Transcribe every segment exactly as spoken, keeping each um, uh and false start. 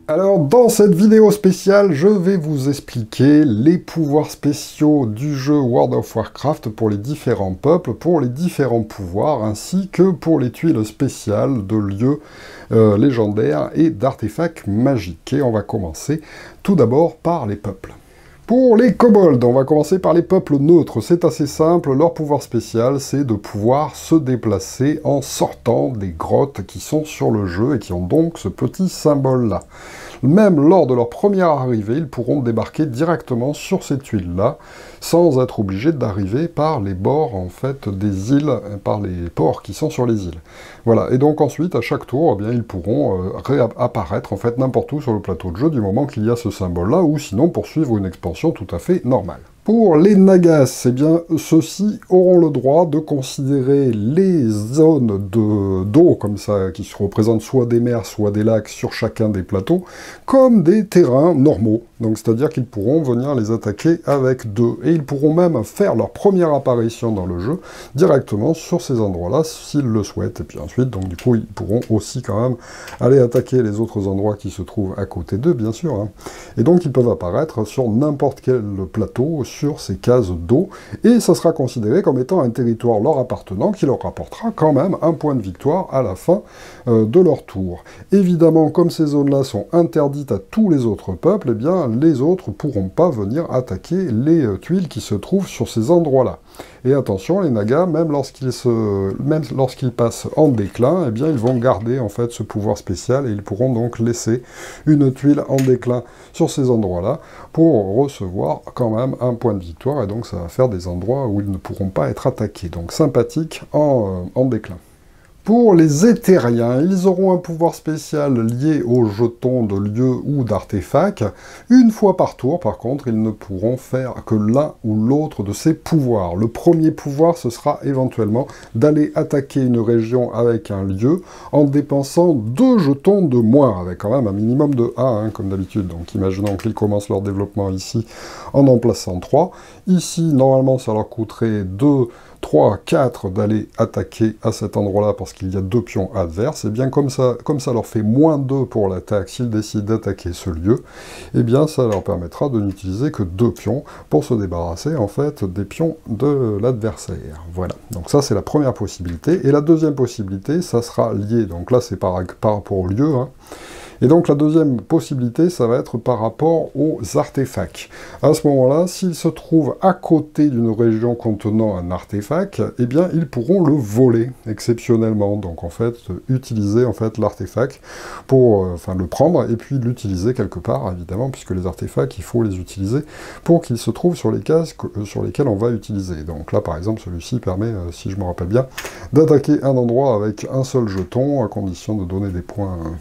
Alors, dans cette vidéo spéciale, je vais vous expliquer les pouvoirs spéciaux du jeu World of Warcraft pour les différents peuples, pour les différents pouvoirs, ainsi que pour les tuiles spéciales de lieux euh, légendaires et d'artefacts magiques. Et on va commencer tout d'abord par les peuples. Pour les kobolds, on va commencer par les peuples neutres. C'est assez simple, leur pouvoir spécial, c'est de pouvoir se déplacer en sortant des grottes qui sont sur le jeu et qui ont donc ce petit symbole-là. Même lors de leur première arrivée, ils pourront débarquer directement sur ces tuiles-là, sans être obligés d'arriver par les bords, en fait, des îles, par les ports qui sont sur les îles. Voilà, et donc ensuite, à chaque tour, eh bien, ils pourront euh, réapparaître, en fait, n'importe où sur le plateau de jeu, du moment qu'il y a ce symbole-là, ou sinon poursuivre une expansion tout à fait normale. Pour les Nagas, eh bien, ceux-ci auront le droit de considérer les zones d'eau, comme ça, qui se représentent soit des mers, soit des lacs sur chacun des plateaux, comme des terrains normaux. Donc, c'est-à-dire qu'ils pourront venir les attaquer avec deux. Et ils pourront même faire leur première apparition dans le jeu directement sur ces endroits-là, s'ils le souhaitent. Et puis ensuite, donc, du coup, ils pourront aussi quand même aller attaquer les autres endroits qui se trouvent à côté d'eux, bien sûr. Hein. Et donc, ils peuvent apparaître sur n'importe quel plateau, sur ces cases d'eau, et ça sera considéré comme étant un territoire leur appartenant qui leur rapportera quand même un point de victoire à la fin euh, de leur tour. Évidemment, comme ces zones-là sont interdites à tous les autres peuples, eh bien, les autres ne pourront pas venir attaquer les euh, tuiles qui se trouvent sur ces endroits-là. Et attention, les Nagas, même lorsqu'ils se... même lorsqu'ils passent en déclin, eh bien, ils vont garder en fait ce pouvoir spécial et ils pourront donc laisser une tuile en déclin sur ces endroits-là pour recevoir quand même un point de victoire, et donc ça va faire des endroits où ils ne pourront pas être attaqués. Donc sympathique en, euh, en déclin. Pour les éthériens, ils auront un pouvoir spécial lié aux jetons de lieux ou d'artefacts. Une fois par tour, par contre, ils ne pourront faire que l'un ou l'autre de ces pouvoirs. Le premier pouvoir, ce sera éventuellement d'aller attaquer une région avec un lieu en dépensant deux jetons de moins, avec quand même un minimum de un, hein, comme d'habitude. Donc imaginons qu'ils commencent leur développement ici en en plaçant trois. Ici, normalement, ça leur coûterait deux, trois, quatre d'aller attaquer à cet endroit-là parce qu'il y a deux pions adverses, et bien comme ça, comme ça leur fait moins deux pour l'attaque s'ils décident d'attaquer ce lieu, et bien ça leur permettra de n'utiliser que deux pions pour se débarrasser en fait des pions de l'adversaire. Voilà, donc ça c'est la première possibilité, et la deuxième possibilité, ça sera lié, donc là c'est par, par rapport au lieu, hein. Et donc la deuxième possibilité, ça va être par rapport aux artefacts. À ce moment-là, s'ils se trouvent à côté d'une région contenant un artefact, eh bien ils pourront le voler exceptionnellement. Donc en fait, utiliser en fait l'artefact pour, euh, enfin le prendre et puis l'utiliser quelque part, évidemment, puisque les artefacts, il faut les utiliser pour qu'ils se trouvent sur les cases euh, sur lesquelles on va utiliser. Donc là, par exemple, celui-ci permet, euh, si je me rappelle bien, d'attaquer un endroit avec un seul jeton, à condition de donner des points. Euh,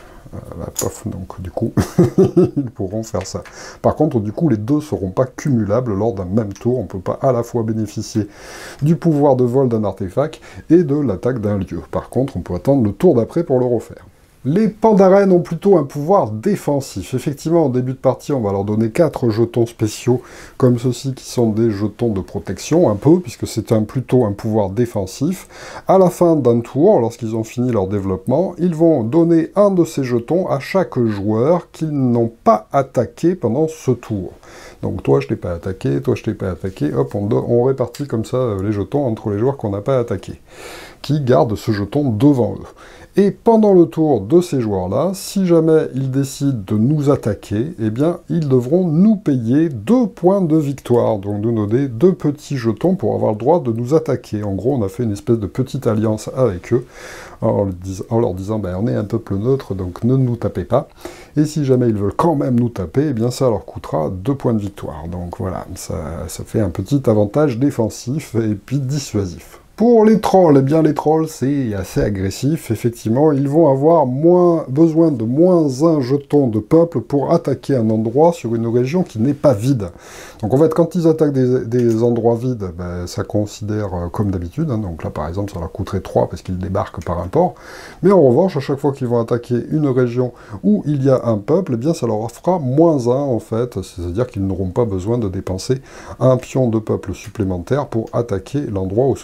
la pof, donc du coup, ils pourront faire ça. Par contre, du coup, les deux ne seront pas cumulables lors d'un même tour. On ne peut pas à la fois bénéficier du pouvoir de vol d'un artefact et de l'attaque d'un lieu. Par contre, on peut attendre le tour d'après pour le refaire. Les Pandaren ont plutôt un pouvoir défensif. Effectivement, en début de partie, on va leur donner quatre jetons spéciaux, comme ceux-ci, qui sont des jetons de protection, un peu, puisque c'est un, plutôt un pouvoir défensif. À la fin d'un tour, lorsqu'ils ont fini leur développement, ils vont donner un de ces jetons à chaque joueur qu'ils n'ont pas attaqué pendant ce tour. Donc toi, je t'ai pas attaqué, toi, je t'ai pas attaqué, hop, on, on répartit comme ça euh, les jetons entre les joueurs qu'on n'a pas attaqués, qui gardent ce jeton devant eux. Et pendant le tour de ces joueurs-là, si jamais ils décident de nous attaquer, eh bien, ils devront nous payer deux points de victoire, donc nous donner deux petits jetons pour avoir le droit de nous attaquer. En gros, on a fait une espèce de petite alliance avec eux, en, en leur disant, ben, on est un peuple neutre, donc ne nous tapez pas. Et si jamais ils veulent quand même nous taper, eh bien, ça leur coûtera deux points de victoire. Donc voilà, ça, ça fait un petit avantage défensif et puis dissuasif. Pour les trolls, eh bien les trolls c'est assez agressif, effectivement, ils vont avoir moins, besoin de moins un jeton de peuple pour attaquer un endroit sur une région qui n'est pas vide. Donc en fait, quand ils attaquent des, des endroits vides, ben, ça considère euh, comme d'habitude, hein, donc là par exemple ça leur coûterait trois parce qu'ils débarquent par un port, mais en revanche, à chaque fois qu'ils vont attaquer une région où il y a un peuple, eh bien ça leur fera moins un en fait, c'est-à-dire qu'ils n'auront pas besoin de dépenser un pion de peuple supplémentaire pour attaquer l'endroit où se trouve un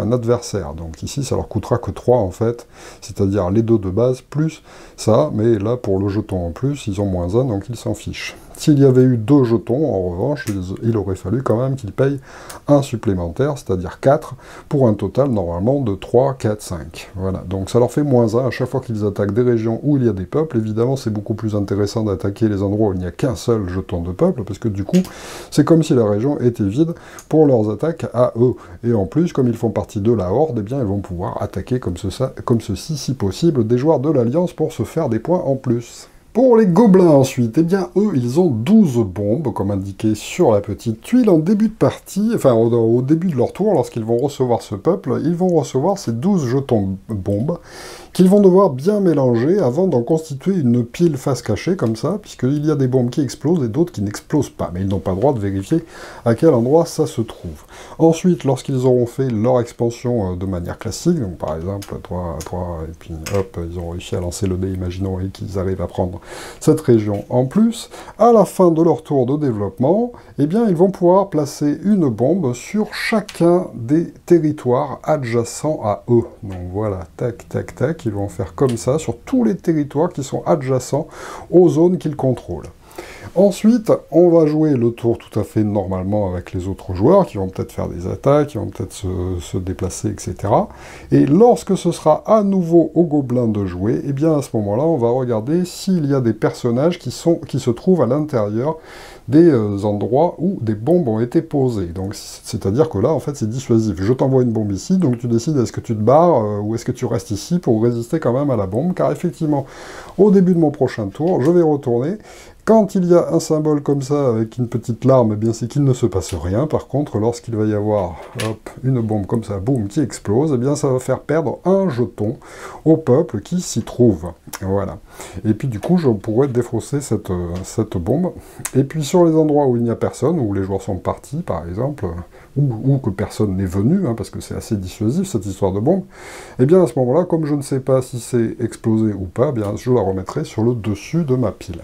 un adversaire. Donc ici, ça leur coûtera que trois en fait, c'est-à-dire les deux de base plus ça, mais là, pour le jeton en plus, ils ont moins un, donc ils s'en fichent. S'il y avait eu deux jetons, en revanche, il aurait fallu quand même qu'ils payent un supplémentaire, c'est-à-dire quatre, pour un total normalement de trois, quatre, cinq. Voilà, donc ça leur fait moins un à chaque fois qu'ils attaquent des régions où il y a des peuples. Évidemment, c'est beaucoup plus intéressant d'attaquer les endroits où il n'y a qu'un seul jeton de peuple, parce que du coup, c'est comme si la région était vide pour leurs attaques à eux. Et en plus, comme ils font partie de la Horde, eh bien, ils vont pouvoir attaquer comme, ce, comme ceci, si possible, des joueurs de l'Alliance pour se faire des points en plus. Pour les gobelins ensuite, eh bien eux, ils ont douze bombes, comme indiqué sur la petite tuile, en début de partie, enfin au, au début de leur tour, lorsqu'ils vont recevoir ce peuple, ils vont recevoir ces douze jetons bombes, qu'ils vont devoir bien mélanger avant d'en constituer une pile face cachée, comme ça, puisqu'il y a des bombes qui explosent et d'autres qui n'explosent pas, mais ils n'ont pas le droit de vérifier à quel endroit ça se trouve. Ensuite, lorsqu'ils auront fait leur expansion de manière classique, donc par exemple trois, trois, et puis hop, ils ont réussi à lancer le dé, imaginons, et qu'ils arrivent à prendre cette région en plus, à la fin de leur tour de développement, eh bien, ils vont pouvoir placer une bombe sur chacun des territoires adjacents à eux. Donc voilà, tac, tac, tac, ils vont faire comme ça sur tous les territoires qui sont adjacents aux zones qu'ils contrôlent. Ensuite, on va jouer le tour tout à fait normalement avec les autres joueurs, qui vont peut-être faire des attaques, qui vont peut-être se, se déplacer, et cetera. Et lorsque ce sera à nouveau aux gobelins de jouer, eh bien à ce moment-là, on va regarder s'il y a des personnages qui, sont, qui se trouvent à l'intérieur des euh, endroits où des bombes ont été posées. Donc, c'est-à-dire que là, en fait, c'est dissuasif. Je t'envoie une bombe ici, donc tu décides est-ce que tu te barres euh, ou est-ce que tu restes ici pour résister quand même à la bombe, car effectivement, au début de mon prochain tour, je vais retourner. Quand il y a un symbole comme ça, avec une petite larme, eh bien c'est qu'il ne se passe rien. Par contre, lorsqu'il va y avoir hop, une bombe comme ça, boum, qui explose, eh bien ça va faire perdre un jeton au peuple qui s'y trouve. Voilà. Et puis du coup, je pourrais défausser cette, cette bombe. Et puis sur les endroits où il n'y a personne, où les joueurs sont partis, par exemple, ou, ou que personne n'est venu, hein, parce que c'est assez dissuasif cette histoire de bombe, eh bien à ce moment-là, comme je ne sais pas si c'est explosé ou pas, eh bien je la remettrai sur le dessus de ma pile.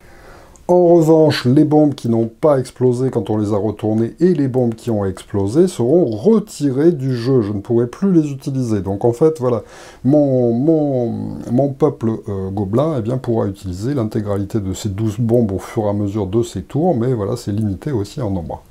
En revanche, les bombes qui n'ont pas explosé quand on les a retournées et les bombes qui ont explosé seront retirées du jeu. Je ne pourrai plus les utiliser. Donc en fait, voilà, mon, mon, mon peuple euh, gobelin eh bien, pourra utiliser l'intégralité de ces douze bombes au fur et à mesure de ses tours, mais voilà, c'est limité aussi en nombre.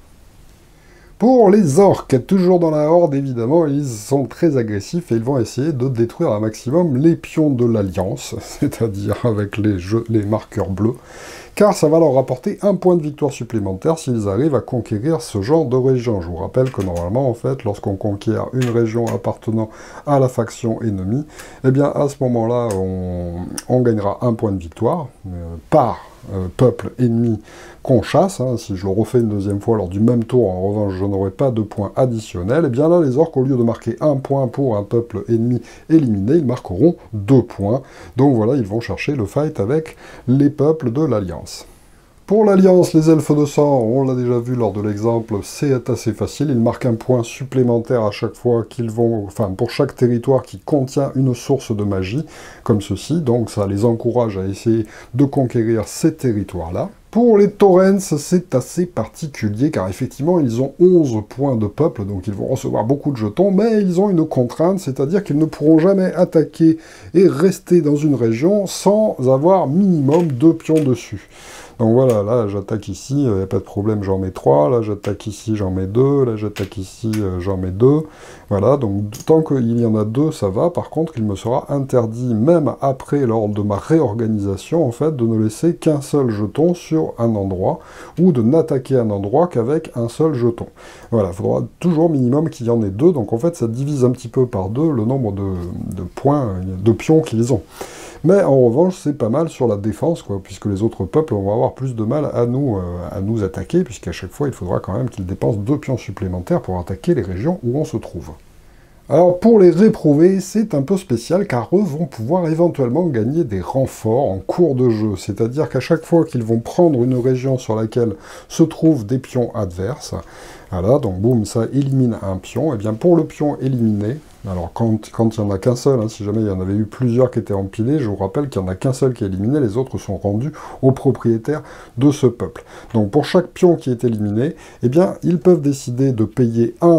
Pour les orques, toujours dans la horde, évidemment, ils sont très agressifs et ils vont essayer de détruire un maximum les pions de l'Alliance, c'est-à-dire avec les, jeux, les marqueurs bleus, car ça va leur rapporter un point de victoire supplémentaire s'ils arrivent à conquérir ce genre de région. Je vous rappelle que normalement, en fait, lorsqu'on conquiert une région appartenant à la faction ennemie, eh bien, à ce moment-là, on, on gagnera un point de victoire euh, par euh, peuple ennemi qu'on chasse. Hein. Si je le refais une deuxième fois lors du même tour, en revanche, je n'aurai pas de points additionnels. Et bien là, les orques, au lieu de marquer un point pour un peuple ennemi éliminé, ils marqueront deux points. Donc voilà, ils vont chercher le fight avec les peuples de l'Alliance. Pour l'Alliance, les elfes de sang, on l'a déjà vu lors de l'exemple, c'est assez facile. Ils marquent un point supplémentaire à chaque fois qu'ils vont, enfin pour chaque territoire qui contient une source de magie, comme ceci. Donc ça les encourage à essayer de conquérir ces territoires-là. Pour les Taurens, c'est assez particulier, car effectivement, ils ont onze points de peuple, donc ils vont recevoir beaucoup de jetons, mais ils ont une contrainte, c'est-à-dire qu'ils ne pourront jamais attaquer et rester dans une région sans avoir minimum deux pions dessus. Donc voilà, là j'attaque ici, il n'y a pas de problème, j'en mets trois, là j'attaque ici, j'en mets deux, là j'attaque ici, euh, j'en mets deux. Voilà, donc tant qu'il y en a deux, ça va. Par contre, il me sera interdit, même après, lors de ma réorganisation, en fait, de ne laisser qu'un seul jeton sur un endroit, ou de n'attaquer un endroit qu'avec un seul jeton. Voilà, il faudra toujours minimum qu'il y en ait deux, donc en fait ça divise un petit peu par deux le nombre de, de points, de pions qu'ils ont. Mais en revanche, c'est pas mal sur la défense, quoi, puisque les autres peuples vont avoir plus de mal à nous, euh, à nous attaquer, puisqu'à chaque fois, il faudra quand même qu'ils dépensent deux pions supplémentaires pour attaquer les régions où on se trouve. Alors pour les réprouvés, c'est un peu spécial, car eux vont pouvoir éventuellement gagner des renforts en cours de jeu, c'est-à-dire qu'à chaque fois qu'ils vont prendre une région sur laquelle se trouvent des pions adverses, voilà, donc boum, ça élimine un pion, et bien pour le pion éliminé, alors quand, quand il n'y en a qu'un seul, hein, si jamais il y en avait eu plusieurs qui étaient empilés, je vous rappelle qu'il n'y en a qu'un seul qui est éliminé, les autres sont rendus aux propriétaires de ce peuple. Donc pour chaque pion qui est éliminé, eh bien ils peuvent décider de payer un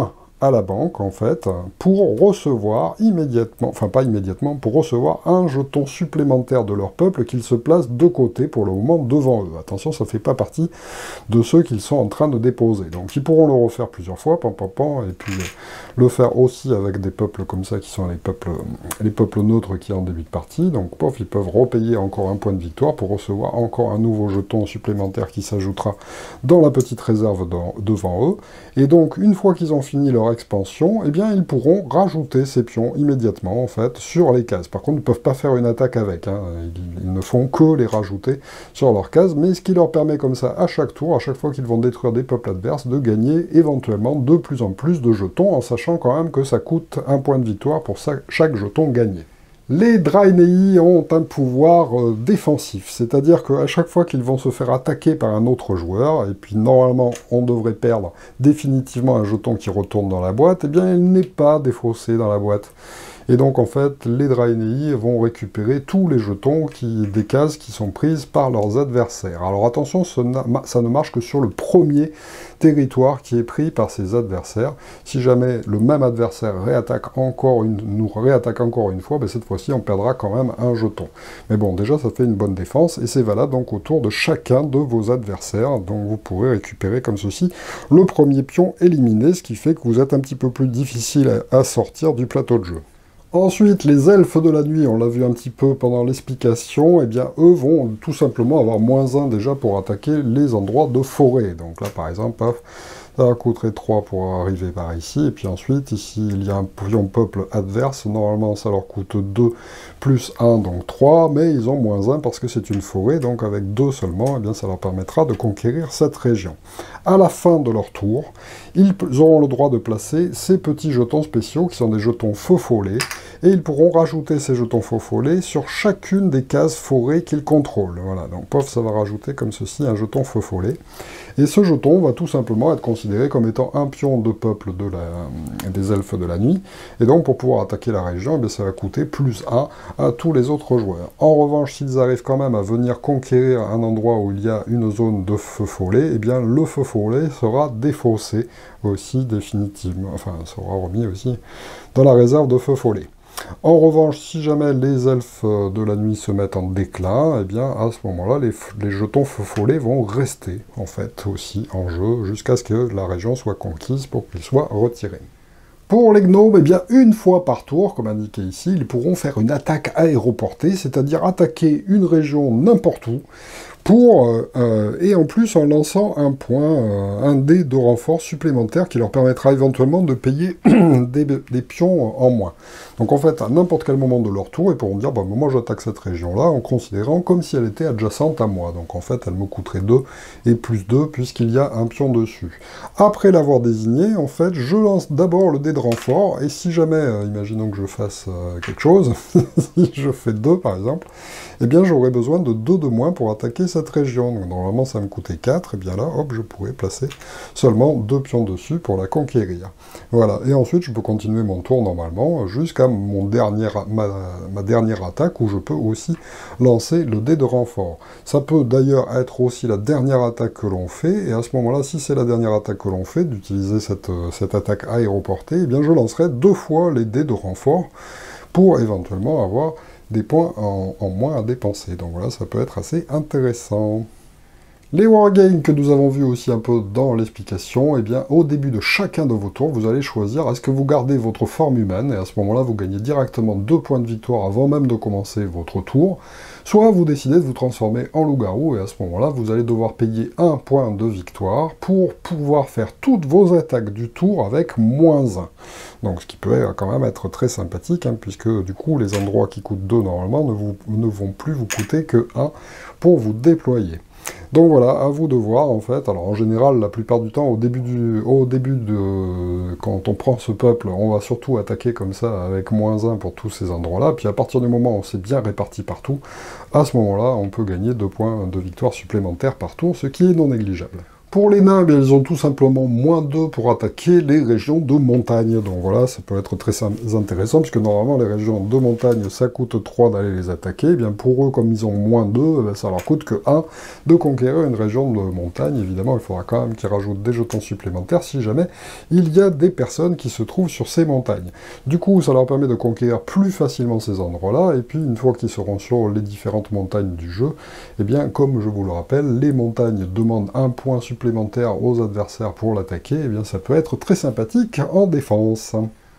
à la banque, en fait, pour recevoir immédiatement, enfin pas immédiatement, pour recevoir un jeton supplémentaire de leur peuple qu'ils se placent de côté pour le moment devant eux. Attention, ça ne fait pas partie de ceux qu'ils sont en train de déposer. Donc ils pourront le refaire plusieurs fois, pan, pan, pan, et puis euh, le faire aussi avec des peuples comme ça, qui sont les peuples, les peuples neutres qui en début de partie. Donc pof, ils peuvent repayer encore un point de victoire pour recevoir encore un nouveau jeton supplémentaire qui s'ajoutera dans la petite réserve dans, devant eux. Et donc, une fois qu'ils ont fini leur expansion, eh bien, ils pourront rajouter ces pions immédiatement, en fait, sur les cases. Par contre, ils ne peuvent pas faire une attaque avec, hein. Ils, ils ne font que les rajouter sur leurs cases, mais ce qui leur permet comme ça, à chaque tour, à chaque fois qu'ils vont détruire des peuples adverses, de gagner éventuellement de plus en plus de jetons, en sachant quand même que ça coûte un point de victoire pour ça, chaque jeton gagné. Les Draenei ont un pouvoir euh, défensif, c'est-à-dire qu'à chaque fois qu'ils vont se faire attaquer par un autre joueur, et puis normalement on devrait perdre définitivement un jeton qui retourne dans la boîte, eh bien il n'est pas défaussé dans la boîte. Et donc en fait, les Draenei vont récupérer tous les jetons qui, des cases qui sont prises par leurs adversaires. Alors attention, ça ne marche que sur le premier territoire qui est pris par ses adversaires. Si jamais le même adversaire réattaque encore une, nous réattaque encore une fois, ben cette fois-ci on perdra quand même un jeton. Mais bon, déjà ça fait une bonne défense, et c'est valable donc autour de chacun de vos adversaires. Donc vous pourrez récupérer comme ceci le premier pion éliminé, ce qui fait que vous êtes un petit peu plus difficile à sortir du plateau de jeu. Ensuite, les elfes de la nuit, on l'a vu un petit peu pendant l'explication, eh bien, eux vont tout simplement avoir moins un déjà pour attaquer les endroits de forêt. Donc là, par exemple, paf, ça coûterait trois pour arriver par ici, et puis ensuite, ici, il y a un pion peuple adverse, normalement, ça leur coûte deux plus un, donc trois, mais ils ont moins un parce que c'est une forêt, donc avec deux seulement, eh bien, ça leur permettra de conquérir cette région. À la fin de leur tour, ils auront le droit de placer ces petits jetons spéciaux, qui sont des jetons feu follet, et ils pourront rajouter ces jetons faux follets sur chacune des cases forêt qu'ils contrôlent. Voilà, donc pof, ça va rajouter comme ceci un jeton faux follet. Et ce jeton va tout simplement être considéré comme étant un pion de peuple de la, des elfes de la nuit, et donc pour pouvoir attaquer la région, eh bien, ça va coûter plus un à tous les autres joueurs. En revanche, s'ils arrivent quand même à venir conquérir un endroit où il y a une zone de feu follet, eh bien le feu follet sera défaussé aussi définitivement, enfin sera remis aussi dans la réserve de feu follet. En revanche, si jamais les elfes de la nuit se mettent en déclin, eh bien, à ce moment-là, les, les jetons feu follet vont rester, en fait, aussi en jeu, jusqu'à ce que la région soit conquise pour qu'ils soient retirés. Pour les gnomes, eh bien, une fois par tour, comme indiqué ici, ils pourront faire une attaque aéroportée, c'est-à-dire attaquer une région n'importe où, pour, euh, et en plus en lançant un point, euh, un dé de renfort supplémentaire qui leur permettra éventuellement de payer des, des pions en moins. Donc en fait, à n'importe quel moment de leur tour, ils pourront dire, bah, moi j'attaque cette région-là, en considérant comme si elle était adjacente à moi. Donc en fait, elle me coûterait deux et plus deux, puisqu'il y a un pion dessus. Après l'avoir désigné, en fait, je lance d'abord le dé de renfort, et si jamais, euh, imaginons que je fasse euh, quelque chose, si je fais deux par exemple, eh bien j'aurai besoin de deux de moins pour attaquer cette région. Donc normalement ça me coûtait quatre, et bien là, hop, je pourrais placer seulement deux pions dessus pour la conquérir. Voilà, et ensuite je peux continuer mon tour normalement jusqu'à mon dernier, ma, ma dernière attaque où je peux aussi lancer le dé de renfort. Ça peut d'ailleurs être aussi la dernière attaque que l'on fait, et à ce moment-là, si c'est la dernière attaque que l'on fait, d'utiliser cette, cette attaque aéroportée, eh bien je lancerai deux fois les dés de renfort pour éventuellement avoir des points en, en moins à dépenser. Donc voilà, ça peut être assez intéressant. Les wargames que nous avons vus aussi un peu dans l'explication, eh bien, au début de chacun de vos tours, vous allez choisir est-ce que vous gardez votre forme humaine, et à ce moment-là, vous gagnez directement deux points de victoire avant même de commencer votre tour, soit vous décidez de vous transformer en loup-garou, et à ce moment-là, vous allez devoir payer un point de victoire pour pouvoir faire toutes vos attaques du tour avec moins un. Donc ce qui peut quand même être très sympathique, hein, puisque du coup, les endroits qui coûtent deux normalement ne, vous, ne vont plus vous coûter que un pour vous déployer. Donc voilà, à vous de voir en fait. Alors en général, la plupart du temps, au début du, au début de, quand on prend ce peuple, on va surtout attaquer comme ça avec moins un pour tous ces endroits-là. Puis à partir du moment où on s'est bien réparti partout, à ce moment-là, on peut gagner deux points de victoire supplémentaires par tour, ce qui est non négligeable. Pour les nains, eh bien, ils ont tout simplement moins deux pour attaquer les régions de montagne. Donc voilà, ça peut être très intéressant, puisque normalement les régions de montagne, ça coûte trois d'aller les attaquer. Eh bien pour eux, comme ils ont moins deux, eh bien, ça leur coûte que un de conquérir une région de montagne. Évidemment, il faudra quand même qu'ils rajoutent des jetons supplémentaires si jamais il y a des personnes qui se trouvent sur ces montagnes. Du coup, ça leur permet de conquérir plus facilement ces endroits-là, et puis une fois qu'ils seront sur les différentes montagnes du jeu, eh bien, comme je vous le rappelle, les montagnes demandent un point supplémentaire aux adversaires pour l'attaquer, et bien ça peut être très sympathique en défense.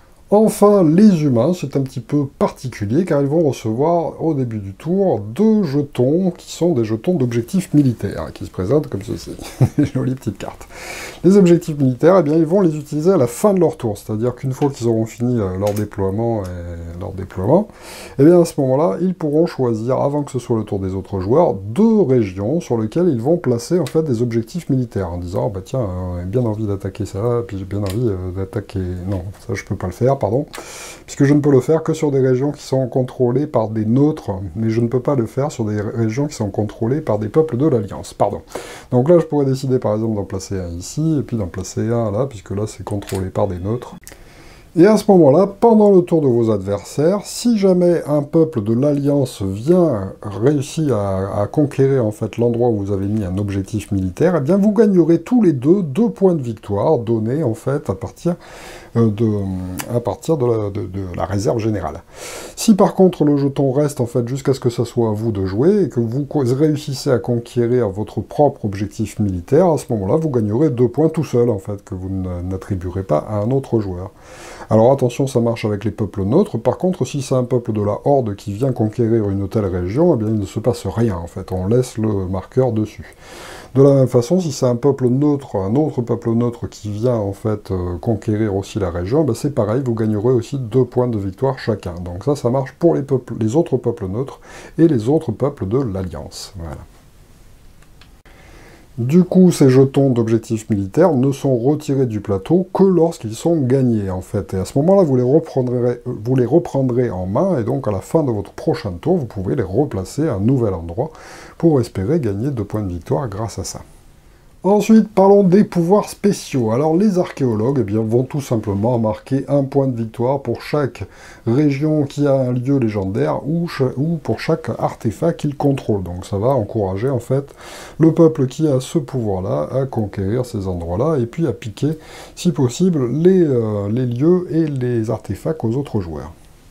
Enfin, les humains, c'est un petit peu particulier, car ils vont recevoir, au début du tour, deux jetons, qui sont des jetons d'objectifs militaires, qui se présentent comme ceci. Des jolies petites cartes. Les objectifs militaires, eh bien, ils vont les utiliser à la fin de leur tour, c'est-à-dire qu'une fois qu'ils auront fini euh, leur déploiement, et leur déploiement, eh bien, à ce moment-là, ils pourront choisir, avant que ce soit le tour des autres joueurs, deux régions sur lesquelles ils vont placer, en fait, des objectifs militaires, en disant, oh, bah tiens, euh, j'ai bien envie d'attaquer ça, puis j'ai bien envie euh, d'attaquer... Non, ça, je peux pas le faire, pardon, puisque je ne peux le faire que sur des régions qui sont contrôlées par des neutres, mais je ne peux pas le faire sur des régions qui sont contrôlées par des peuples de l'Alliance, pardon. Donc là, je pourrais décider, par exemple, d'en placer un ici, et puis d'en placer un là, puisque là, c'est contrôlé par des neutres. Et à ce moment-là, pendant le tour de vos adversaires, si jamais un peuple de l'Alliance vient réussir à, à conquérir en fait l'endroit où vous avez mis un objectif militaire, eh bien vous gagnerez tous les deux deux points de victoire donnés en fait à partir euh, de, à partir de la, de, de la réserve générale. Si par contre le jeton reste en fait jusqu'à ce que ça soit à vous de jouer et que vous réussissez à conquérir votre propre objectif militaire, à ce moment-là vous gagnerez deux points tout seul en fait que vous n'attribuerez pas à un autre joueur. Alors attention, ça marche avec les peuples neutres. Par contre, si c'est un peuple de la Horde qui vient conquérir une telle région, eh bien il ne se passe rien en fait, on laisse le marqueur dessus. De la même façon, si c'est un peuple neutre, un autre peuple neutre qui vient en fait euh, conquérir aussi la région, ben, c'est pareil, vous gagnerez aussi deux points de victoire chacun. Donc ça, ça marche pour les, peuples, les autres peuples neutres et les autres peuples de l'Alliance. Voilà. Du coup, ces jetons d'objectifs militaires ne sont retirés du plateau que lorsqu'ils sont gagnés, en fait. Et à ce moment-là, vous les reprendrez, vous les reprendrez en main, et donc à la fin de votre prochain tour, vous pouvez les replacer à un nouvel endroit pour espérer gagner deux points de victoire grâce à ça. Ensuite, parlons des pouvoirs spéciaux. Alors, les archéologues eh bien, vont tout simplement marquer un point de victoire pour chaque région qui a un lieu légendaire ou, ou pour chaque artefact qu'ils contrôlent. Donc, ça va encourager, en fait, le peuple qui a ce pouvoir-là à conquérir ces endroits-là et puis à piquer, si possible, les, euh, les lieux et les artefacts aux autres joueurs.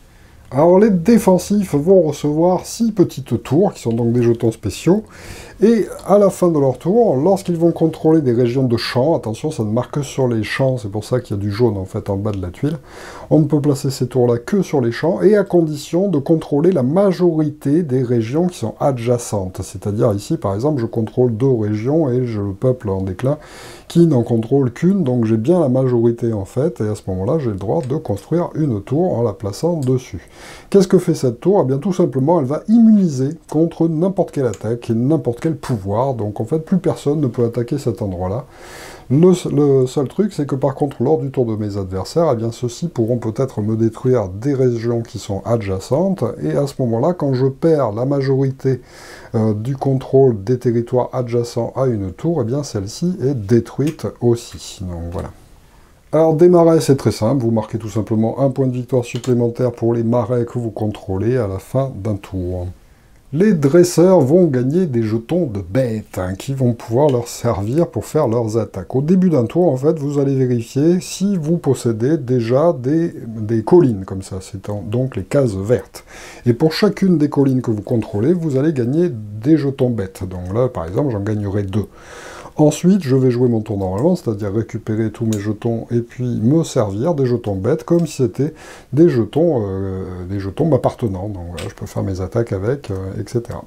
Alors les défensifs vont recevoir six petites tours, qui sont donc des jetons spéciaux, et à la fin de leur tour, lorsqu'ils vont contrôler des régions de champs, attention ça ne marque que sur les champs, c'est pour ça qu'il y a du jaune en fait en bas de la tuile, on ne peut placer ces tours-là que sur les champs, et à condition de contrôler la majorité des régions qui sont adjacentes, c'est-à-dire ici par exemple je contrôle deux régions et je le peuple en déclin qui n'en contrôle qu'une, donc j'ai bien la majorité en fait, et à ce moment-là j'ai le droit de construire une tour en la plaçant dessus. Qu'est-ce que fait cette tour? Eh bien tout simplement elle va immuniser contre n'importe quelle attaque et n'importe quel pouvoir, donc en fait plus personne ne peut attaquer cet endroit-là. Le, le seul truc, c'est que par contre, lors du tour de mes adversaires, eh bien ceux-ci pourront peut-être me détruire des régions qui sont adjacentes, et à ce moment-là, quand je perds la majorité euh, du contrôle des territoires adjacents à une tour, eh bien celle-ci est détruite aussi. Donc voilà. Alors des marais, c'est très simple, vous marquez tout simplement un point de victoire supplémentaire pour les marais que vous contrôlez à la fin d'un tour. Les dresseurs vont gagner des jetons de bêtes, hein, qui vont pouvoir leur servir pour faire leurs attaques. Au début d'un tour, en fait, vous allez vérifier si vous possédez déjà des, des collines, comme ça, c'est donc les cases vertes. Et pour chacune des collines que vous contrôlez, vous allez gagner des jetons bêtes. Donc là, par exemple, j'en gagnerai deux. Ensuite, je vais jouer mon tour normalement, c'est-à-dire récupérer tous mes jetons et puis me servir des jetons bêtes, comme si c'était des jetons, euh, des jetons m'appartenant. Donc voilà, je peux faire mes attaques avec, euh, et cetera.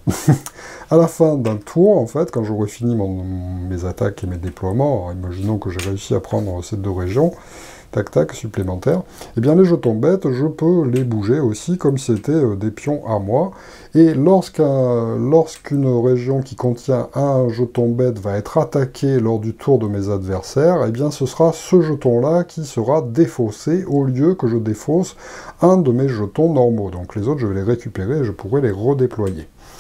À la fin d'un tour, en fait, quand j'aurai fini mon, mes attaques et mes déploiements, alors imaginons que j'ai réussi à prendre ces deux régions, tac tac, supplémentaires, eh bien les jetons bêtes, je peux les bouger aussi comme si c'était euh, des pions à moi. Et lorsqu'un, lorsqu'une région qui contient un jeton bête va être attaquée lors du tour de mes adversaires, eh bien ce sera ce jeton-là qui sera défaussé au lieu que je défausse un de mes jetons normaux. Donc les autres, je vais les récupérer et je pourrai les redéployer.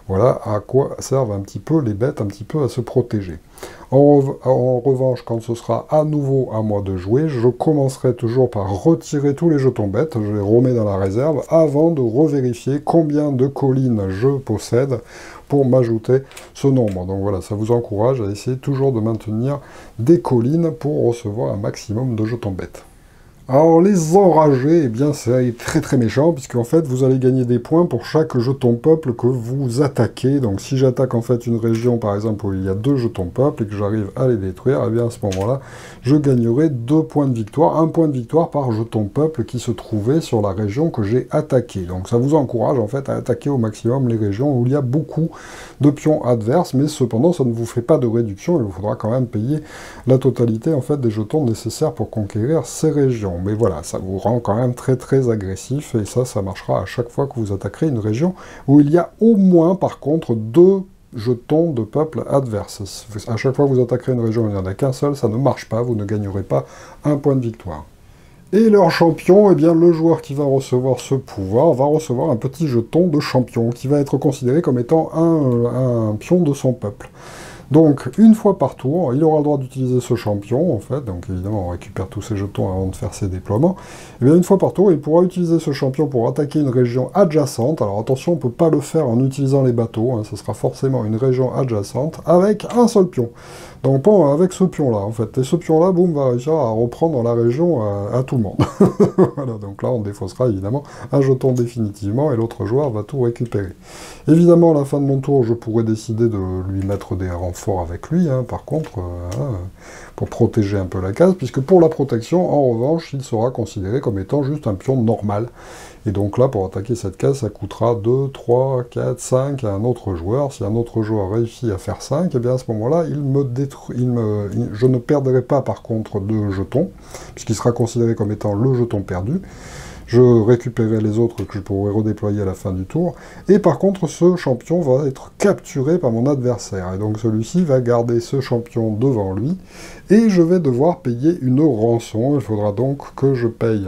Voilà à quoi servent un petit peu les bêtes, un petit peu à se protéger. En, rev en revanche, quand ce sera à nouveau à moi de jouer, je commencerai toujours par retirer tous les jetons bêtes, je les remets dans la réserve, avant de revérifier combien de collines je possède pour m'ajouter ce nombre. Donc voilà, ça vous encourage à essayer toujours de maintenir des collines pour recevoir un maximum de jetons bêtes. Alors les enragés, eh bien c'est très très méchant, puisque en fait vous allez gagner des points pour chaque jeton peuple que vous attaquez. Donc si j'attaque en fait une région par exemple où il y a deux jetons peuple et que j'arrive à les détruire, eh bien à ce moment-là, je gagnerai deux points de victoire, un point de victoire par jeton peuple qui se trouvait sur la région que j'ai attaquée. Donc ça vous encourage en fait à attaquer au maximum les régions où il y a beaucoup de pions adverses, mais cependant ça ne vous fait pas de réduction, il vous faudra quand même payer la totalité en fait des jetons nécessaires pour conquérir ces régions. Mais voilà, ça vous rend quand même très très agressif, et ça, ça marchera à chaque fois que vous attaquerez une région où il y a au moins, par contre, deux jetons de peuple adverse. À chaque fois que vous attaquerez une région où il n'y en a qu'un seul, ça ne marche pas, vous ne gagnerez pas un point de victoire. Et leur champion, eh bien, le joueur qui va recevoir ce pouvoir va recevoir un petit jeton de champion, qui va être considéré comme étant un, un pion de son peuple. Donc, une fois par tour, il aura le droit d'utiliser ce champion, en fait, donc évidemment on récupère tous ses jetons avant de faire ses déploiements, et bien une fois par tour, il pourra utiliser ce champion pour attaquer une région adjacente. Alors attention, on ne peut pas le faire en utilisant les bateaux, hein, ce sera forcément une région adjacente, avec un seul pion. Donc bon, avec ce pion-là, en fait, et ce pion-là, boum, va réussir à reprendre la région à, à tout le monde. Voilà, donc là on défaussera évidemment un jeton définitivement, et l'autre joueur va tout récupérer. Évidemment, à la fin de mon tour, je pourrais décider de lui mettre des renforts avec lui, hein, par contre, euh, hein, pour protéger un peu la case, puisque pour la protection, en revanche, il sera considéré comme étant juste un pion normal. Et donc là, pour attaquer cette case, ça coûtera deux, trois, quatre, cinq à un autre joueur. Si un autre joueur réussit à faire cinq, et bien à ce moment-là, il me détruit, il me, il, je ne perdrai pas par contre de jetons, puisqu'il sera considéré comme étant le jeton perdu. Je récupérerai les autres que je pourrai redéployer à la fin du tour. Et par contre, ce champion va être capturé par mon adversaire. Et donc celui-ci va garder ce champion devant lui. Et je vais devoir payer une rançon. Il faudra donc que je paye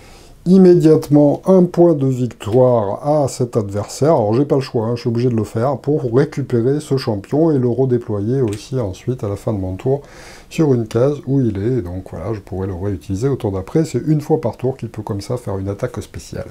immédiatement un point de victoire à cet adversaire. Alors j'ai pas le choix, hein, je suis obligé de le faire pour récupérer ce champion et le redéployer aussi ensuite à la fin de mon tour sur une case où il est. Et donc voilà, je pourrais le réutiliser au tour d'après. C'est une fois par tour qu'il peut comme ça faire une attaque spéciale.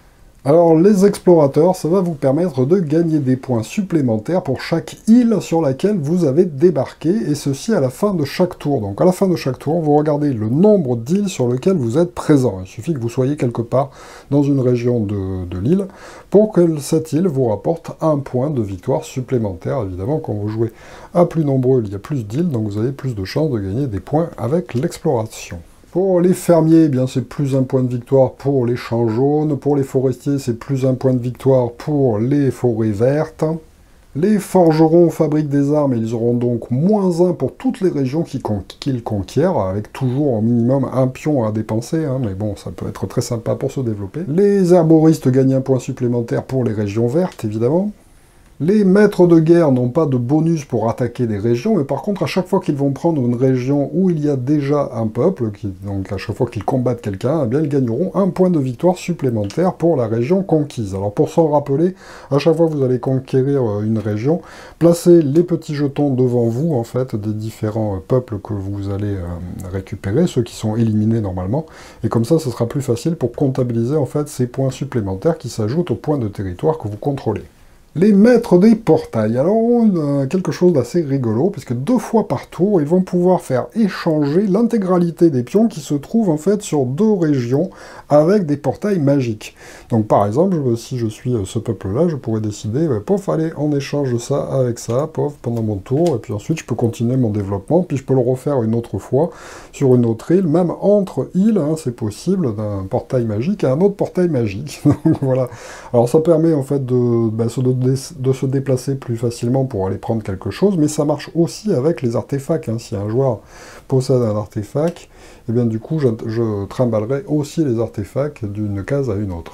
Alors les explorateurs, ça va vous permettre de gagner des points supplémentaires pour chaque île sur laquelle vous avez débarqué, et ceci à la fin de chaque tour. Donc à la fin de chaque tour, vous regardez le nombre d'îles sur lesquelles vous êtes présent. Il suffit que vous soyez quelque part dans une région de, de l'île pour que cette île vous rapporte un point de victoire supplémentaire. Évidemment, quand vous jouez à plus nombreux, il y a plus d'îles, donc vous avez plus de chances de gagner des points avec l'exploration. Pour les fermiers, eh bien c'est plus un point de victoire pour les champs jaunes. Pour les forestiers, c'est plus un point de victoire pour les forêts vertes. Les forgerons fabriquent des armes et ils auront donc moins un pour toutes les régions qu'ils con qu'ils conquièrent, avec toujours au minimum un pion à dépenser, hein, mais bon, ça peut être très sympa pour se développer. Les herboristes gagnent un point supplémentaire pour les régions vertes, évidemment. Les maîtres de guerre n'ont pas de bonus pour attaquer des régions, mais par contre, à chaque fois qu'ils vont prendre une région où il y a déjà un peuple, qui, donc à chaque fois qu'ils combattent quelqu'un, eh bien ils gagneront un point de victoire supplémentaire pour la région conquise. Alors pour s'en rappeler, à chaque fois que vous allez conquérir une région, placez les petits jetons devant vous, en fait, des différents peuples que vous allez euh, récupérer, ceux qui sont éliminés normalement, et comme ça, ce sera plus facile pour comptabiliser, en fait, ces points supplémentaires qui s'ajoutent aux points de territoire que vous contrôlez. Les maîtres des portails, alors on a quelque chose d'assez rigolo, puisque deux fois par tour, ils vont pouvoir faire échanger l'intégralité des pions qui se trouvent en fait sur deux régions avec des portails magiques. Donc par exemple, si je suis ce peuple-là, je pourrais décider, bah, pof, allez, on échange ça avec ça, pof, pendant mon tour, et puis ensuite je peux continuer mon développement, puis je peux le refaire une autre fois sur une autre île, même entre îles, hein, c'est possible, d'un portail magique à un autre portail magique. Donc voilà. Alors ça permet en fait de, bah, de de se déplacer plus facilement pour aller prendre quelque chose, mais ça marche aussi avec les artefacts. Hein. Si un joueur possède un artefact, et bien du coup je, je trimballerai aussi les artefacts d'une case à une autre.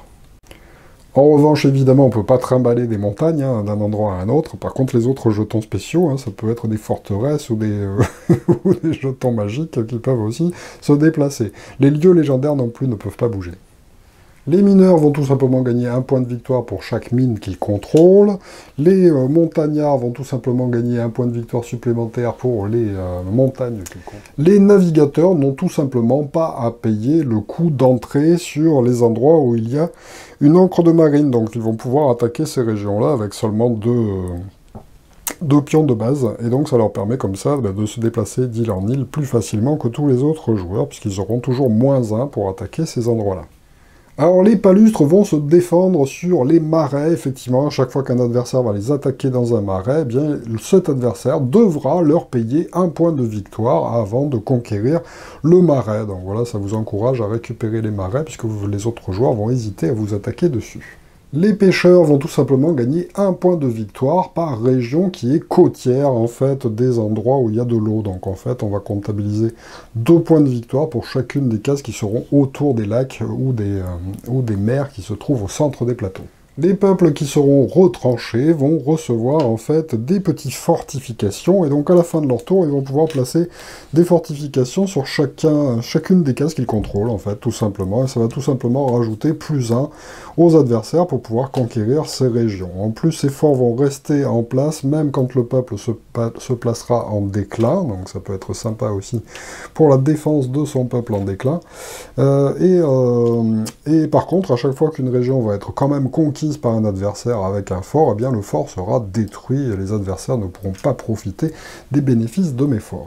En revanche, évidemment, on ne peut pas trimballer des montagnes hein, d'un endroit à un autre. Par contre, les autres jetons spéciaux, hein, ça peut être des forteresses ou des, euh, ou des jetons magiques qui peuvent aussi se déplacer. Les lieux légendaires non plus ne peuvent pas bouger. Les mineurs vont tout simplement gagner un point de victoire pour chaque mine qu'ils contrôlent. Les euh, montagnards vont tout simplement gagner un point de victoire supplémentaire pour les euh, montagnes qu'ils contrôlent. Les navigateurs n'ont tout simplement pas à payer le coût d'entrée sur les endroits où il y a une ancre de marine. Donc ils vont pouvoir attaquer ces régions-là avec seulement deux, euh, deux pions de base. Et donc ça leur permet comme ça bah, de se déplacer d'île en île plus facilement que tous les autres joueurs, puisqu'ils auront toujours moins un pour attaquer ces endroits-là. Alors les palustres vont se défendre sur les marais, effectivement, à chaque fois qu'un adversaire va les attaquer dans un marais, eh bien cet adversaire devra leur payer un point de victoire avant de conquérir le marais. Donc voilà, ça vous encourage à récupérer les marais, puisque vous, les autres joueurs vont hésiter à vous attaquer dessus. Les pêcheurs vont tout simplement gagner un point de victoire par région qui est côtière, en fait, des endroits où il y a de l'eau. Donc, en fait, on va comptabiliser deux points de victoire pour chacune des cases qui seront autour des lacs ou des, euh, ou des mers qui se trouvent au centre des plateaux. Les peuples qui seront retranchés vont recevoir en fait des petites fortifications, et donc à la fin de leur tour, ils vont pouvoir placer des fortifications sur chacun, chacune des cases qu'ils contrôlent, en fait, tout simplement, et ça va tout simplement rajouter plus un aux adversaires pour pouvoir conquérir ces régions. En plus, ces forts vont rester en place, même quand le peuple se, se placera en déclin, donc ça peut être sympa aussi pour la défense de son peuple en déclin, euh, et, euh, et par contre, à chaque fois qu'une région va être quand même conquise par un adversaire avec un fort, eh bien le fort sera détruit et les adversaires ne pourront pas profiter des bénéfices de mes forts.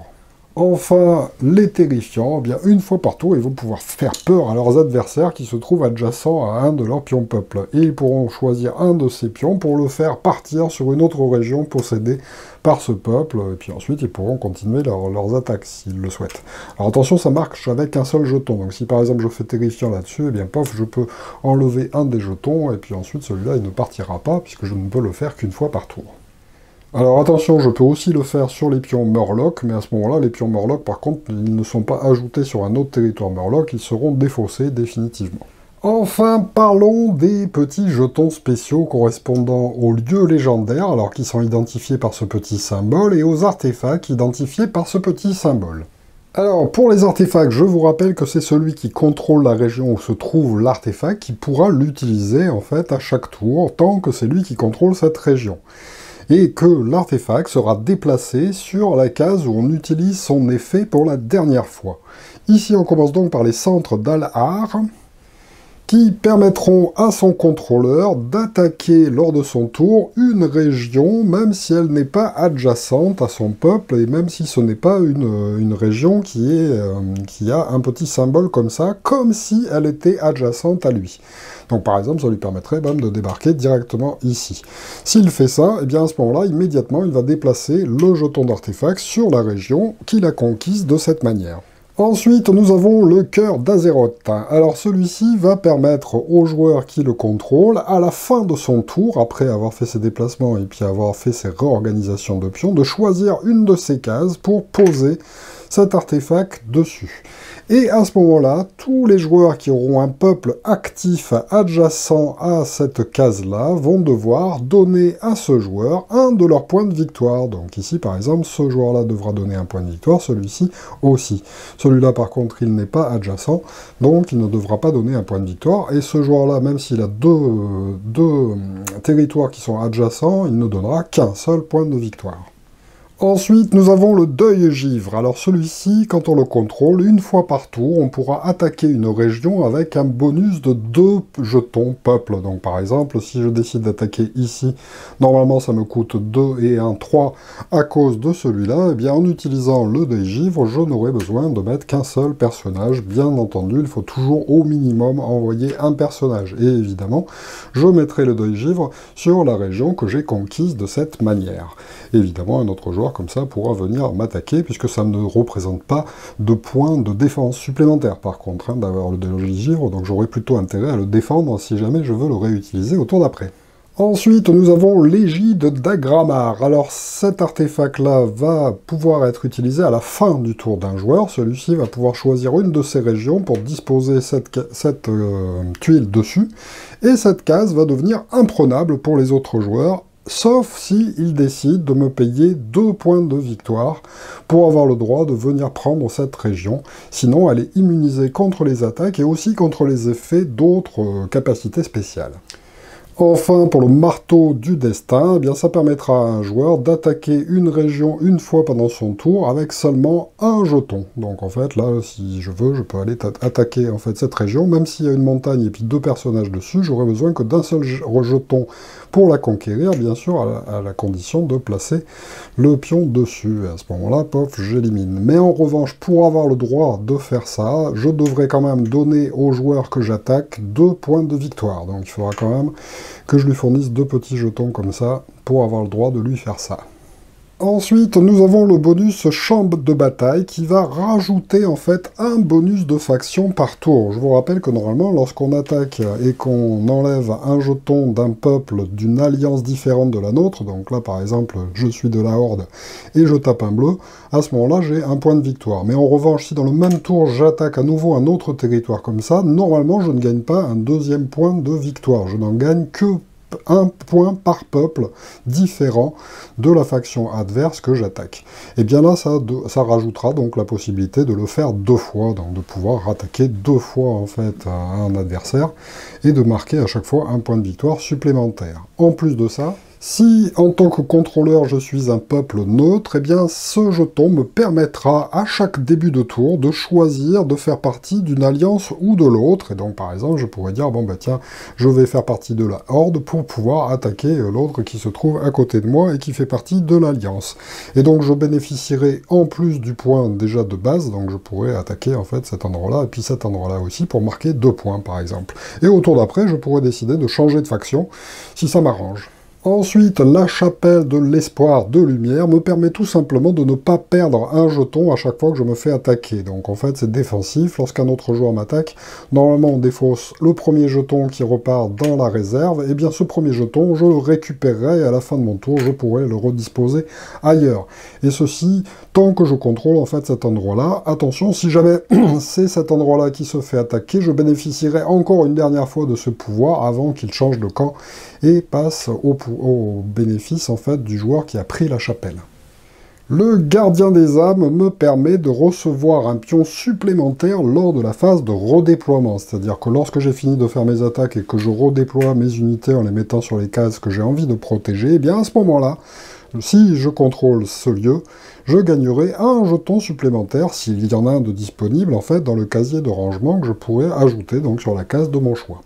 Enfin, les terrifiants, eh bien une fois par tour, ils vont pouvoir faire peur à leurs adversaires qui se trouvent adjacents à un de leurs pions peuples. Et ils pourront choisir un de ces pions pour le faire partir sur une autre région possédée par ce peuple, et puis ensuite ils pourront continuer leur, leurs attaques s'ils le souhaitent. Alors attention, ça marche avec un seul jeton, donc si par exemple je fais terrifiant là-dessus, eh bien pof, je peux enlever un des jetons, et puis ensuite celui-là il ne partira pas, puisque je ne peux le faire qu'une fois par tour. Alors attention, je peux aussi le faire sur les pions Murloc, mais à ce moment-là, les pions Murloc, par contre, ils ne sont pas ajoutés sur un autre territoire Murloc, ils seront défaussés définitivement. Enfin, parlons des petits jetons spéciaux correspondant aux lieux légendaires, alors qui sont identifiés par ce petit symbole, et aux artefacts identifiés par ce petit symbole. Alors, pour les artefacts, je vous rappelle que c'est celui qui contrôle la région où se trouve l'artefact qui pourra l'utiliser, en fait, à chaque tour, tant que c'est lui qui contrôle cette région. Et que l'artefact sera déplacé sur la case où on utilise son effet pour la dernière fois. Ici, on commence donc par les centres d'Alhar, qui permettront à son contrôleur d'attaquer lors de son tour une région, même si elle n'est pas adjacente à son peuple, et même si ce n'est pas une, une région qui, est, euh, qui a un petit symbole comme ça, comme si elle était adjacente à lui. Donc par exemple, ça lui permettrait même de débarquer directement ici. S'il fait ça, eh bien à ce moment-là, immédiatement, il va déplacer le jeton d'artefact sur la région qu'il a conquise de cette manière. Ensuite, nous avons le cœur d'Azeroth. Alors celui-ci va permettre au joueur qui le contrôle, à la fin de son tour, après avoir fait ses déplacements et puis avoir fait ses réorganisations de pions, de choisir une de ces cases pour poser cet artefact dessus. Et à ce moment-là, tous les joueurs qui auront un peuple actif adjacent à cette case-là vont devoir donner à ce joueur un de leurs points de victoire. Donc ici, par exemple, ce joueur-là devra donner un point de victoire, celui-ci aussi. Celui-là, par contre, il n'est pas adjacent, donc il ne devra pas donner un point de victoire. Et ce joueur-là, même s'il a deux, deux territoires qui sont adjacents, il ne donnera qu'un seul point de victoire. Ensuite, nous avons le deuil givre. Alors celui-ci, quand on le contrôle, une fois par tour, on pourra attaquer une région avec un bonus de deux jetons peuple. Donc par exemple, si je décide d'attaquer ici, normalement ça me coûte deux et un trois à cause de celui-là, et bien en utilisant le deuil givre, je n'aurai besoin de mettre qu'un seul personnage. Bien entendu, il faut toujours au minimum envoyer un personnage. Et évidemment, je mettrai le deuil givre sur la région que j'ai conquise de cette manière. Évidemment, un autre joueur comme ça pourra venir m'attaquer, puisque ça ne représente pas de points de défense supplémentaires, par contre, hein, d'avoir le deuil givre, donc j'aurai plutôt intérêt à le défendre si jamais je veux le réutiliser au tour d'après. Ensuite, nous avons l'égide d'Agramar. Alors cet artefact-là va pouvoir être utilisé à la fin du tour d'un joueur. Celui-ci va pouvoir choisir une de ces régions pour disposer cette, cette euh, tuile dessus, et cette case va devenir imprenable pour les autres joueurs, sauf s'il décide de me payer deux points de victoire pour avoir le droit de venir prendre cette région. Sinon, elle est immunisée contre les attaques et aussi contre les effets d'autres euh, capacités spéciales. Enfin, pour le marteau du destin, eh bien, ça permettra à un joueur d'attaquer une région une fois pendant son tour avec seulement un jeton. Donc en fait, là, si je veux, je peux aller attaquer en fait cette région, même s'il y a une montagne et puis deux personnages dessus, j'aurai besoin que d'un seul jeton pour la conquérir, bien sûr, à la, à la condition de placer le pion dessus. Et à ce moment-là, pof, j'élimine. Mais en revanche, pour avoir le droit de faire ça, je devrais quand même donner au joueur que j'attaque deux points de victoire. Donc il faudra quand même que je lui fournisse deux petits jetons comme ça pour avoir le droit de lui faire ça. Ensuite, nous avons le bonus champ de bataille qui va rajouter en fait un bonus de faction par tour. Je vous rappelle que normalement, lorsqu'on attaque et qu'on enlève un jeton d'un peuple d'une alliance différente de la nôtre, donc là par exemple, je suis de la Horde et je tape un bleu, à ce moment-là, j'ai un point de victoire. Mais en revanche, si dans le même tour, j'attaque à nouveau un autre territoire comme ça, normalement, je ne gagne pas un deuxième point de victoire. Je n'en gagne que un point par peuple différent de la faction adverse que j'attaque. Et bien là, ça, de, ça rajoutera donc la possibilité de le faire deux fois, donc de pouvoir attaquer deux fois en fait un adversaire et de marquer à chaque fois un point de victoire supplémentaire. En plus de ça, si, en tant que contrôleur, je suis un peuple neutre, eh bien, ce jeton me permettra, à chaque début de tour, de choisir de faire partie d'une alliance ou de l'autre. Et donc, par exemple, je pourrais dire, bon, bah tiens, je vais faire partie de la Horde pour pouvoir attaquer l'autre qui se trouve à côté de moi et qui fait partie de l'alliance. Et donc, je bénéficierai, en plus du point déjà de base, donc je pourrais attaquer, en fait, cet endroit-là, et puis cet endroit-là aussi, pour marquer deux points, par exemple. Et au tour d'après, je pourrais décider de changer de faction, si ça m'arrange. Ensuite, la chapelle de l'espoir de lumière me permet tout simplement de ne pas perdre un jeton à chaque fois que je me fais attaquer. Donc en fait, c'est défensif. Lorsqu'un autre joueur m'attaque, normalement on défausse le premier jeton qui repart dans la réserve. Et bien ce premier jeton, je le récupérerai et à la fin de mon tour, je pourrai le redisposer ailleurs. Et ceci, tant que je contrôle en fait cet endroit-là. Attention, si jamais c'est cet endroit-là qui se fait attaquer, je bénéficierai encore une dernière fois de ce pouvoir avant qu'il change de camp et passe au, au bénéfice en fait du joueur qui a pris la chapelle. Le gardien des âmes me permet de recevoir un pion supplémentaire lors de la phase de redéploiement, c'est-à-dire que lorsque j'ai fini de faire mes attaques et que je redéploie mes unités en les mettant sur les cases que j'ai envie de protéger, et bien à ce moment-là, si je contrôle ce lieu, je gagnerai un jeton supplémentaire, s'il y en a un de disponible en fait dans le casier de rangement que je pourrais ajouter donc sur la case de mon choix.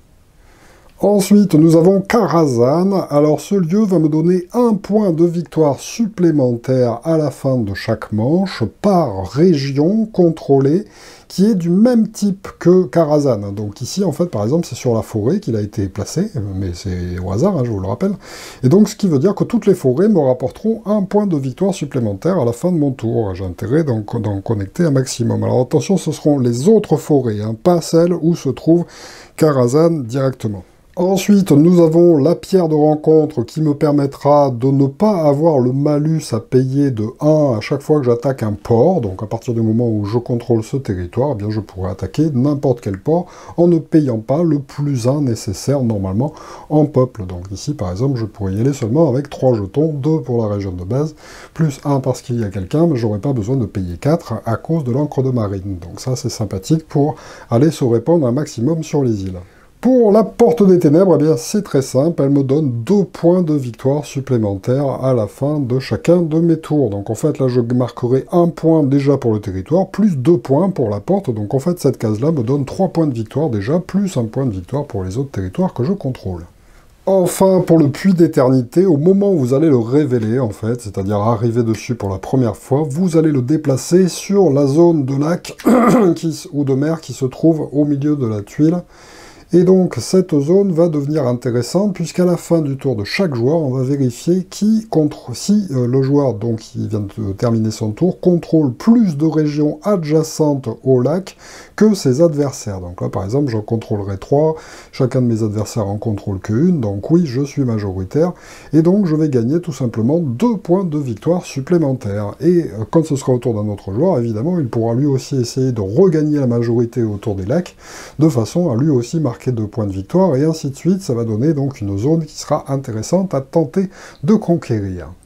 Ensuite, nous avons Karazhan. Alors, ce lieu va me donner un point de victoire supplémentaire à la fin de chaque manche par région contrôlée qui est du même type que Karazhan. Donc ici, en fait, par exemple, c'est sur la forêt qu'il a été placé, mais c'est au hasard, hein, je vous le rappelle. Et donc, ce qui veut dire que toutes les forêts me rapporteront un point de victoire supplémentaire à la fin de mon tour. J'ai intérêt d'en connecter un maximum. Alors attention, ce seront les autres forêts, hein, pas celles où se trouve Karazhan directement. Ensuite, nous avons la pierre de rencontre qui me permettra de ne pas avoir le malus à payer de un à chaque fois que j'attaque un port. Donc à partir du moment où je contrôle ce territoire, eh bien je pourrai attaquer n'importe quel port en ne payant pas le plus un nécessaire normalement en peuple. Donc ici par exemple, je pourrais y aller seulement avec trois jetons, deux pour la région de base, plus un parce qu'il y a quelqu'un, mais j'aurais pas besoin de payer quatre à cause de l'encre de marine. Donc ça c'est sympathique pour aller se répandre un maximum sur les îles. Pour la porte des ténèbres, eh bien c'est très simple, elle me donne deux points de victoire supplémentaires à la fin de chacun de mes tours. Donc en fait là je marquerai un point déjà pour le territoire, plus deux points pour la porte, donc en fait cette case-là me donne trois points de victoire déjà, plus un point de victoire pour les autres territoires que je contrôle. Enfin, pour le puits d'éternité, au moment où vous allez le révéler, en fait, c'est-à-dire arriver dessus pour la première fois, vous allez le déplacer sur la zone de lac qui, ou de mer qui se trouve au milieu de la tuile. Et donc, cette zone va devenir intéressante, puisqu'à la fin du tour de chaque joueur, on va vérifier qui contre, si euh, le joueur donc, qui vient de terminer son tour contrôle plus de régions adjacentes au lac que ses adversaires. Donc là, par exemple, j'en contrôlerai trois, chacun de mes adversaires en contrôle qu'une, donc oui, je suis majoritaire, et donc je vais gagner tout simplement deux points de victoire supplémentaires. Et euh, quand ce sera au tour d'un autre joueur, évidemment, il pourra lui aussi essayer de regagner la majorité autour des lacs, de façon à lui aussi marquer marquer deux points de victoire, et ainsi de suite. Ça va donner donc une zone qui sera intéressante à tenter de conquérir.